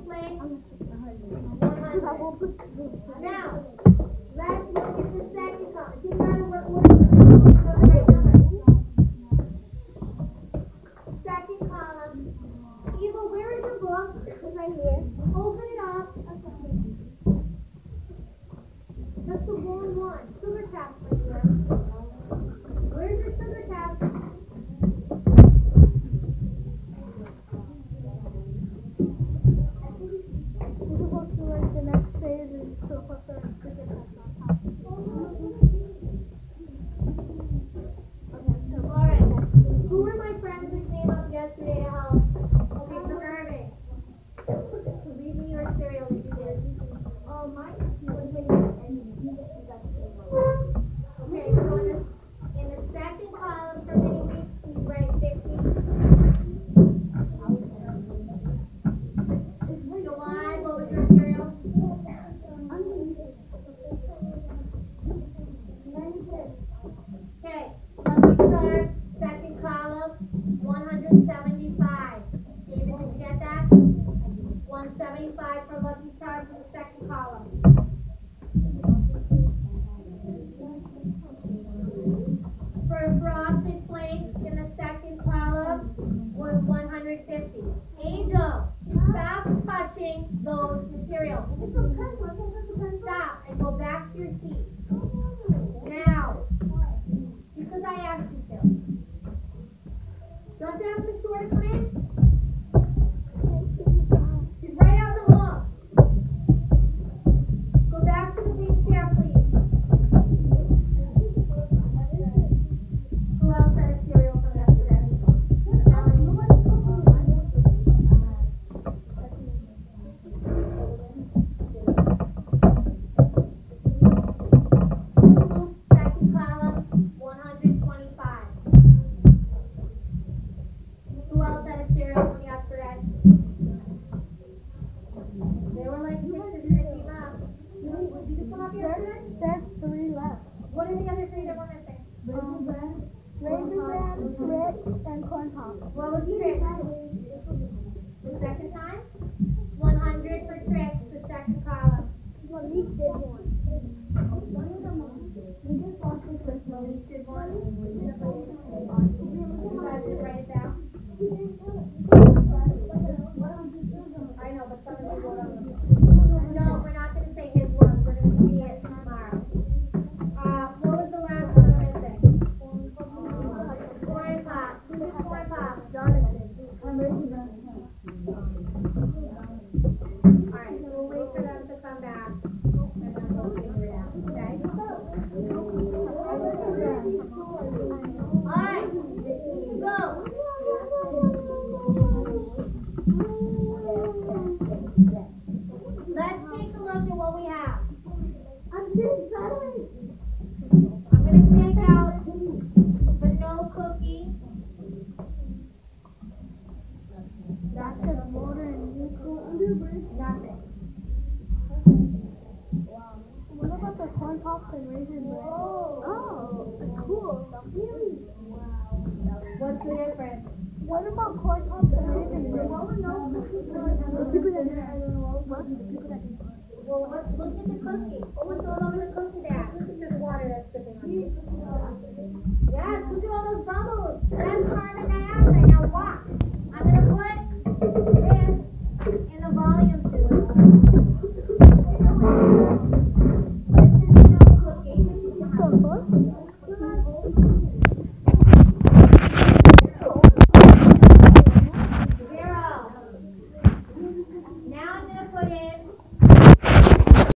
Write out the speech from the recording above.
flake, 100. Now, let's look at the second column. It doesn't matter what order you put the right number. Second column. Eva, where is your book? It's right here. Open it up. That's the wrong one. Sugar taps right here. Where's your sugar tap? We're supposed to like the next phase is to put the sugar taps on top. Alright. Who were my friends that came up yesterday to help? Okay, so Irving. Read me your cereal that you did. Oh, mine was made and you got the same one. Okay, so in the second column for mini weeks, please write 50. July, what was your cereal? 96. Okay, Lucky Star, second column, 175. David, did you get that? 175 for Lucky Star for the second column. For Frosted Flakes in the second column was 150. Angel, stop touching those materials. Stop and go back to your seat. Now, because I asked you to. Don't you have the store to come in? She's right out the hall. Go back to the big chair, please. Who else had a cereal from yesterday? Melanie? Second column, 125. Who else had a cereal from yesterday? They were like pictures that came up. Did you come up yesterday? There's 3 left. What are the other 3 that were missing? Raisin Bran, Trix, and Corn Pops. What was Trix? The second time? 100 for Trix, the second column. Well, we did one. We just lost the first one. Elise did one. You guys did write it down? I know, but some of you wrote on them. No, we're not going to say his words. We're going to see it tomorrow. What was the last one missing? Corn Pops. Who did Corn Pops? Jonathan. Alright, so we'll wait for them to come back, and then we'll figure it out, okay? Alright, go! Let's take a look at what we have. I'm going to take out the no cookie. That's just water and Nothing. what about the Corn Pops and Raisin Bran? Oh, that's cool. Really? What's the difference? What about Corn Pops and Raisin Bran? Well, let's look at the cookie. Oh, what's all over the cookie there? Look at the water that's dripping on it. Yes, look at all those bubbles. That's carbon dioxide. Now watch. I'm going to put this in the volume tube.